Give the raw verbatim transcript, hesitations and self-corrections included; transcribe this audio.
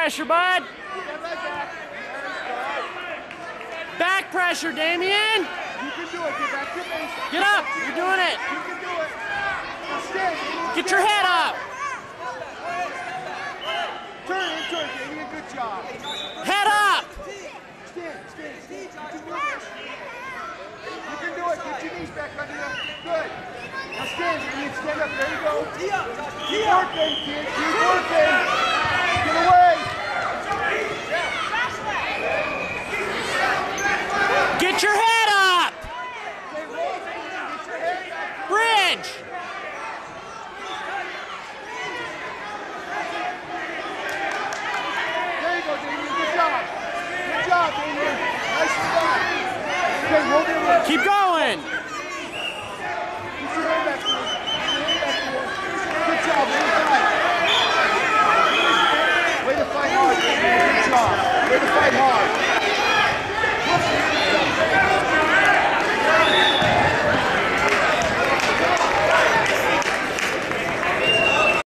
pressure, bud. Back pressure, Damien. You can do it. Get back to base. Get up. You're doing it. You can do it. Now stand. Get your head up. Turn into it, Damien. Good job. Head up. Stand, stand, stand. You can do this. You can do it. Get your knees back under you. Good. Now stand, Damien. Stand up. There you go. Keep working, kid. Keep working. Get away. Get your head up. Bridge. There you go, Damien. Good job. Good job, Damien. Nice job. Okay, hold it. Keep going.